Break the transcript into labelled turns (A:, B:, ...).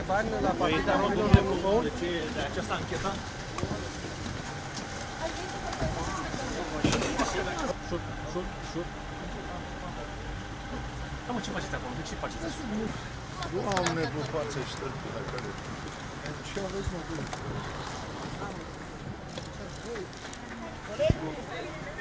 A: bani la partida românilor cu Băul?
B: De această anchetă? Șut. Da, mă, ce faceți acolo? De ce faceți așa?
C: Doamne, vă față ăștia la care... Ce aveți, mă, bine?